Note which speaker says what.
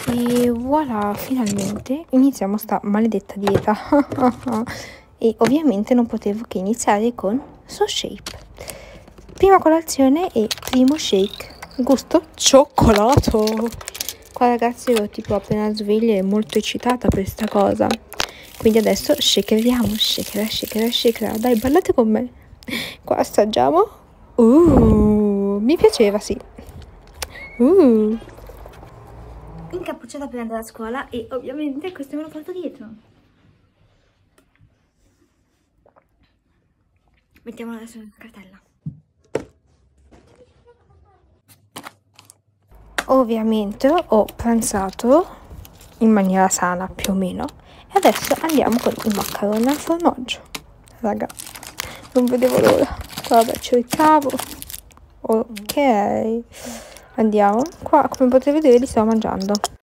Speaker 1: E voilà, finalmente iniziamo sta maledetta dieta. E ovviamente non potevo che iniziare con SoShape. Prima colazione e primo shake. Gusto cioccolato. Qua ragazzi ero tipo appena sveglia e molto eccitata per questa cosa. Quindi adesso shakeriamo, shakera. Dai, ballate con me. Qua assaggiamo. Mi piaceva, sì. Incappucciata per andare a scuola e ovviamente questo me lo porto dietro. Mettiamolo adesso nella cartella. Ovviamente ho pranzato in maniera sana più o meno e adesso andiamo con il macaroni al formaggio. Raga, non vedevo l'ora. Vabbè, cercavo. Ok, andiamo. Qua come potete vedere li stiamo mangiando.